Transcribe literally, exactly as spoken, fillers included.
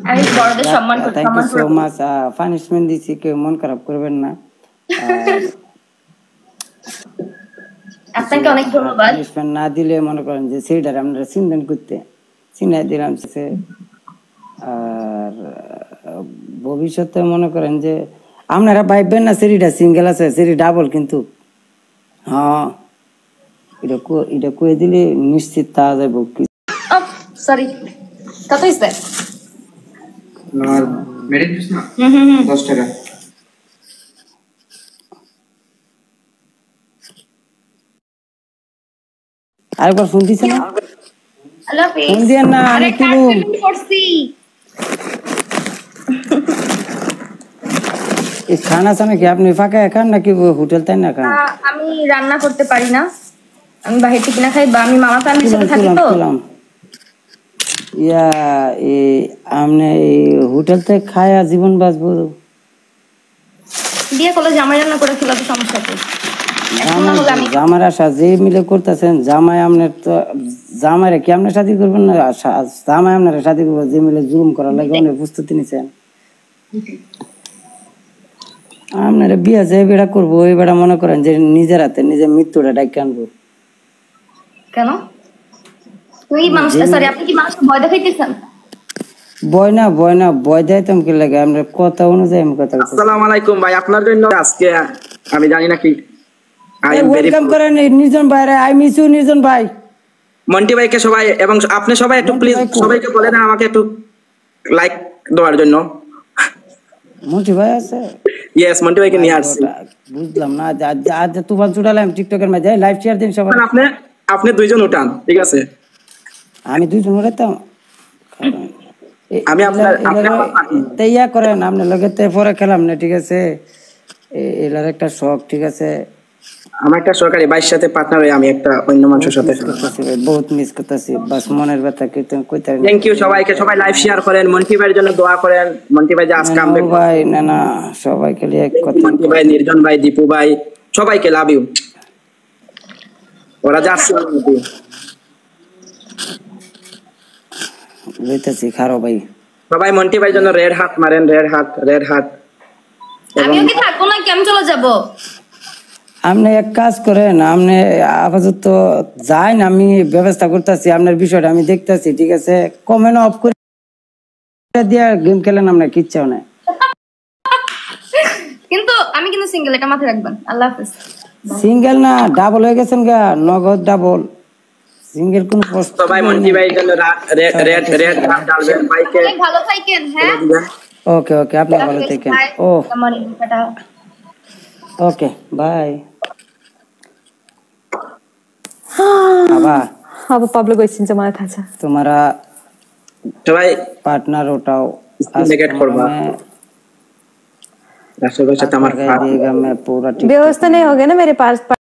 আমি বড়দের সম্মান করি, থ্যাংক ইউ সম্মান সো করি। মাচ। পানিশমেন্ট দিছি, কেউ মন খারাপ করবেন না। আপনাকে অনেক ধন্যবাদ। পানিশমেন্ট না দিলে মনে করেন যে সেইটার আপনারা চিন্তা করতে চিনাই দিলাম। আর ভবিষ্যতে মনে করেন যে আপনারা ভাববেন না সেরিটা সিঙ্গেল আছে, সেরি ডাবল কিন্তু। হ্যাঁ, এটা এটা কয়ে দিলে নিশ্চিত তা যাবো। সরি, কত ইসবে? আর মেরিট দিস না দশ টাকা। আরেকবার ফোন দিছে না? আল্লাহ হাফেজ। ফোন দিয়েন না, আমি তুলু। এই খানা সানা কি আপনি ফাঁকা খান নাকি হোটেল তাই না খান? আমি রান্না করতে পারি না, আমি বাইরে থেকে কিনা খাই, বা আমি মামা ফ্যামিলির সাথে থাকি তো। ইয়া এই আমনে এই হোটেল থেকে খায়া জীবন বাঁচবো? বিয়ে করলে জামাই রান্না করে খেলাতে সমস্যা কি? জামার আশা যে মিলে করতেছেন, জামাই আপনার তো জামাইরে কি আপনার শাদি করবেন না? জামাই আপনার শাদি করবো যে মিলে জুলুম করার লাগে অনেক প্রস্তুতি নিছেন। আপনারা বিয়া যে বেড়া করবো, ওই বেড়া মনে করেন যে নিজের হাতে নিজের মৃত্যুটা ডাইকে আনবো। কেন? তুই মানুষটা, সরি, আপনি কি মানুষকে ভয় দেখাইতেছেন? ভয় না, ভয় না, ভয় দেখাইতাম কি লাগে? আমরা কথা অনুযায়ী আমি কথা বলছি। আসসালামু আলাইকুম ভাই, আপনার জন্য আজকে আমি জানি না কি আই এম ভেরি ওয়েলকাম করেন নির্জন ভাই। আই মিস ইউ নির্জন ভাই। মন্টি ভাইকে সবাই এবং আপনি সবাই একটু প্লিজ সবাইকে বলে দেন আমাকে একটু লাইক দেওয়ার জন্য। মন্টি ভাই আছে? ইয়েস, মন্টি ভাইকে নিয়ে আসছি। বুঝলাম না, আজ আজ তুফান ছুটালাম টিকটকের মাঝে। লাইভ শেয়ার দিন সবাই। আপনি আপনি দুইজন উঠান, ঠিক আছে? আমি দুইজন উঠাইতাম। আমি আপনার ইয়া করেন আপনার লগে পরে খেলাম না, ঠিক আছে? এলার একটা শখ, ঠিক আছে? আমার একটা সরকারি বাইশ সাথে পার্টনার হয়ে আমি একটা অন্য মানুষের সাথে বহুত মিস করতেছি, বাস মনের ব্যথা কীর্তন কইতে। থ্যাংক ইউ সবাইকে, সবাই লাইভ শেয়ার করেন, মন্টি ভাইয়ের জন্য দোয়া করেন। মন্টি ভাই যে আজকে আমবে ভাই না না সবাইকে এক কথা, মন্টি ভাই, নির্জন ভাই, দীপু ভাই, সবাইকে লাভ ইউ। ওরা যাচ্ছে লইতেছি খারো ভাই। সবাই মন্টি ভাইয়ের জন্য রেড হাত মারেন, রেড হাত, রেড হাত। আমিও কি থাকবো না, কেমন চলে যাব? আপনি এক কাজ করেন, আপনি আপাতত যান, আমি ব্যবস্থা করতেছি। আপনার বিষয়টা আমি দেখতেছি, ঠিক আছে? কমেন্ট অফ করে দিয়ে গেম খেলেন, আপনার কিচ্ছাও না। কিন্তু আমি কিন্তু সিঙ্গেল, এটা মাথায় রাখবেন। আল্লাহ হাফেজ। সিঙ্গেল না, ডাবল হয়ে গেছেন গা, নগদ ডাবল। সিঙ্গেল কোন প্রশ্ন? সবাই মন্টি ভাইয়ের জন্য রেড রেড রেড হাত ডালবেন। বাইকে ভালো থাকেন। হ্যাঁ, ওকে ওকে, আপনি ভালো থাকেন। ও ওকে, বাই। আবা আবা পাবলো কইছেন যে মানে থাকা তোমারা সবাই পার্টনার ওটাও সিন্ডিকেট করবা। রাসেল ভাইয়ের সাথে আমার व्यवस्था नहीं होगा ना मेरे पास।